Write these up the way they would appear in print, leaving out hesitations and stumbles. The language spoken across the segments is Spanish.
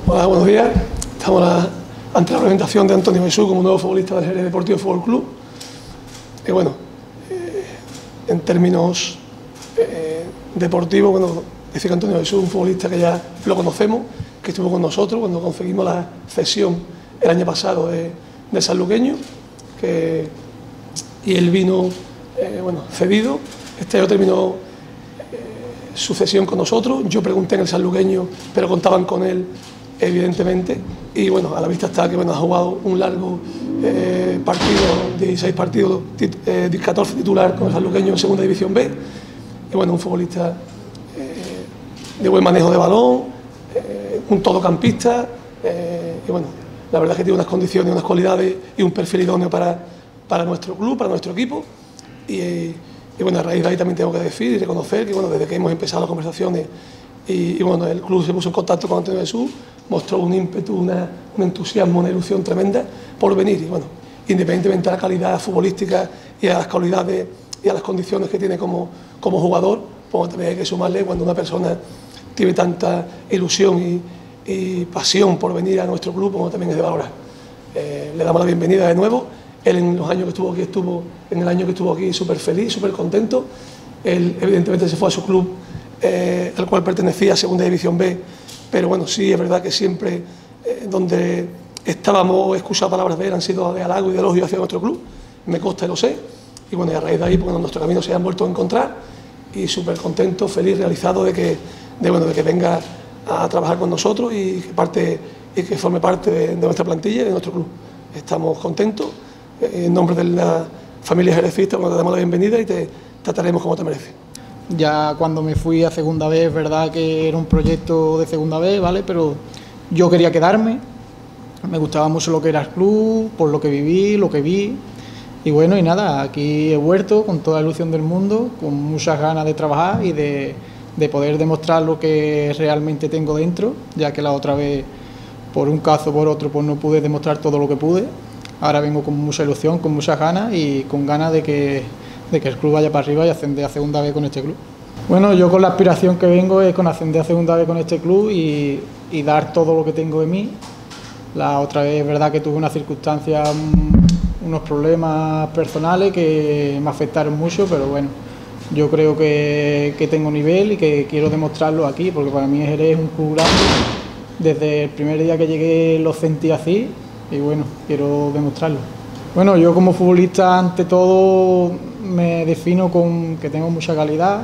Hola, buenos días. Estamos ante la presentación de Antonio Jesús como nuevo futbolista del Jerez Deportivo Fútbol Club. Y bueno, en términos deportivos, bueno, decir que Antonio Jesús es un futbolista que ya lo conocemos, que estuvo con nosotros cuando conseguimos la cesión el año pasado de Sanluqueño, y él vino cedido. Este año terminó su cesión con nosotros. Yo pregunté en el Sanluqueño, pero contaban con él, evidentemente. Y bueno, a la vista está que ha jugado un largo partido, 16 partidos, 14 titular con el Sanluqueño en Segunda División B. Y bueno, un futbolista de buen manejo de balón, un todocampista. Y bueno, la verdad es que tiene unas condiciones, unas cualidades y un perfil idóneo para nuestro club, para nuestro equipo. Y bueno, a raíz de ahí también tengo que decir y reconocer que bueno, desde que hemos empezado las conversaciones y bueno, el club se puso en contacto con Antonio Jesús, mostró un ímpetu, un entusiasmo, una ilusión tremenda por venir. Y bueno, independientemente de la calidad futbolística y a las cualidades y a las condiciones que tiene como jugador, pues también hay que sumarle cuando una persona tiene tanta ilusión y pasión por venir a nuestro club, pues también es de valorar. Le damos la bienvenida de nuevo. Él en los años que estuvo aquí, en el año que estuvo aquí súper feliz, súper contento. Él evidentemente se fue a su club, al cual pertenecía, Segunda División B, pero bueno, sí es verdad que siempre donde estábamos, escuchado palabras de él, han sido de halago y de elogio hacia nuestro club, me consta y lo sé, y bueno, y a raíz de ahí pues, nuestros caminos se han vuelto a encontrar, y súper contento, feliz, realizado de que venga a trabajar con nosotros y que forme parte de nuestra plantilla y de nuestro club. Estamos contentos. En nombre de la familia jerezista, te damos la bienvenida y te trataremos como te mereces. Ya cuando me fui a Segunda B, es verdad que era un proyecto de Segunda B, ¿vale? Pero yo quería quedarme, me gustaba mucho lo que era el club, por lo que viví, lo que vi. Y bueno, y nada, aquí he vuelto con toda la ilusión del mundo, con muchas ganas de trabajar y de poder demostrar lo que realmente tengo dentro, ya que la otra vez, por un caso o por otro, pues no pude demostrar todo lo que pude. Ahora vengo con mucha ilusión, con muchas ganas y con ganas de que el club vaya para arriba y ascender a Segunda B con este club. Bueno, yo con la aspiración que vengo es con ascender a Segunda B con este club y dar todo lo que tengo de mí. La otra vez es verdad que tuve unas circunstancias, unos problemas personales que me afectaron mucho, pero bueno, yo creo que tengo nivel y que quiero demostrarlo aquí, porque para mí Jerez es un club grande. Desde el primer día que llegué lo sentí así. Y bueno, quiero demostrarlo. Bueno, yo como futbolista ante todo me defino con que tengo mucha calidad,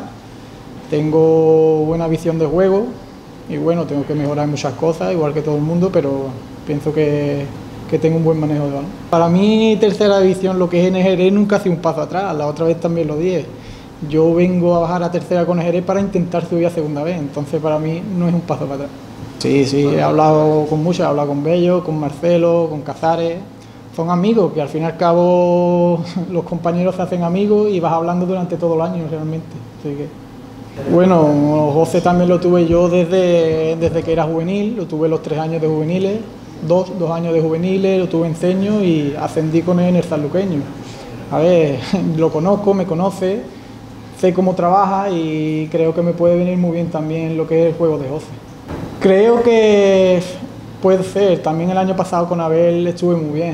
tengo buena visión de juego y bueno, tengo que mejorar muchas cosas, igual que todo el mundo, pero pienso que tengo un buen manejo de balón. Para mí, tercera división, lo que es en Jerez, nunca ha sido un paso atrás, la otra vez también lo dije. Yo vengo a bajar a tercera con Jerez para intentar subir a segunda vez, entonces para mí no es un paso para atrás. Sí, he hablado con muchos, he hablado con Bello, con Marcelo, con Cazares. Son amigos que al fin y al cabo los compañeros se hacen amigos y vas hablando durante todo el año realmente. Así que, bueno, José también lo tuve yo desde que era juvenil, lo tuve los 3 años de juveniles, dos años de juveniles, lo tuve en Ceño y ascendí con él en el Sanluqueño. A ver, lo conozco, me conoce, sé cómo trabaja y creo que me puede venir muy bien también lo que es el juego de José. Creo que puede ser, también el año pasado con Abel estuve muy bien.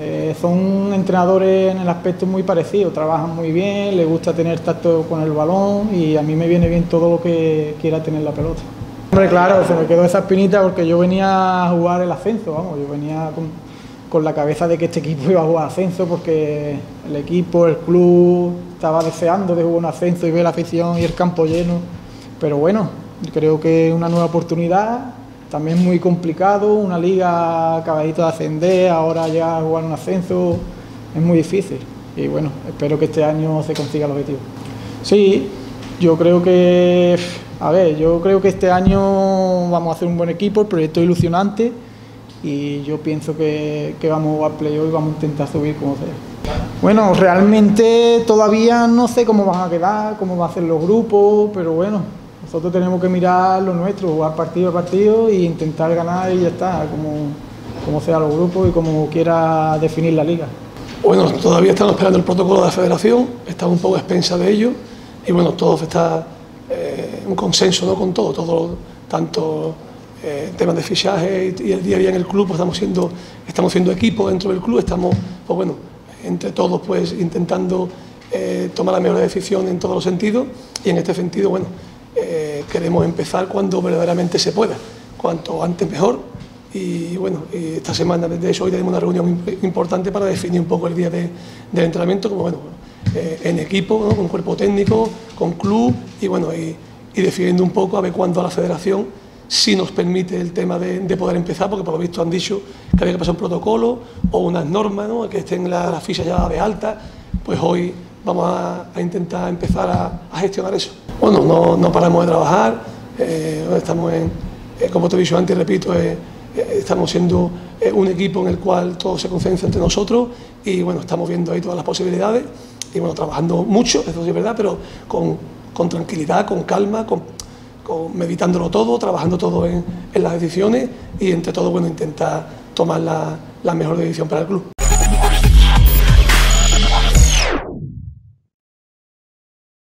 Son entrenadores en el aspecto muy parecido, trabajan muy bien, les gusta tener tacto con el balón y a mí me viene bien todo lo que quiera tener la pelota. Hombre, claro, se me quedó esa espinita porque yo venía a jugar el ascenso, vamos, yo venía con la cabeza de que este equipo iba a jugar ascenso porque el equipo, el club estaba deseando de jugar un ascenso y ver la afición y el campo lleno, pero bueno. Creo que es una nueva oportunidad, también muy complicado, una liga acabadito de ascender, ahora ya jugar un ascenso es muy difícil y bueno, espero que este año se consiga el objetivo. Sí, yo creo que este año vamos a hacer un buen equipo, el proyecto es ilusionante y yo pienso que vamos a jugar playoff y vamos a intentar subir como sea. Bueno, realmente todavía no sé cómo van a quedar, cómo van a ser los grupos, pero bueno. Nosotros tenemos que mirar lo nuestro, jugar partido a partido e intentar ganar y ya está, como sea los grupos y como quiera definir la liga. Bueno, todavía estamos esperando el protocolo de la federación, estamos un poco a expensas de ello y bueno, todo está un consenso, ¿no? Con todo, tanto temas de fichaje y el día a día en el club, pues estamos siendo equipo dentro del club, estamos, pues bueno, entre todos pues intentando tomar la mejor decisión en todos los sentidos, y en este sentido, bueno, queremos empezar cuando verdaderamente se pueda, cuanto antes mejor. Y bueno, esta semana, de hecho, hoy tenemos una reunión importante para definir un poco el día del entrenamiento, como bueno, en equipo, ¿no? Con cuerpo técnico, con club, y bueno, y definiendo un poco a ver cuándo a la federación si nos permite el tema de poder empezar, porque por lo visto han dicho que había que pasar un protocolo o unas normas, ¿no? Que estén las fichas ya de alta. Pues hoy vamos a intentar empezar a gestionar eso. Bueno, no paramos de trabajar, estamos como te he dicho antes y repito, estamos siendo un equipo en el cual todo se concentra entre nosotros, y bueno, estamos viendo ahí todas las posibilidades, y bueno, trabajando mucho, eso sí es verdad, pero con tranquilidad, con calma, meditándolo todo, trabajando todo en las decisiones, y entre todo, bueno, intentar tomar la mejor decisión para el club.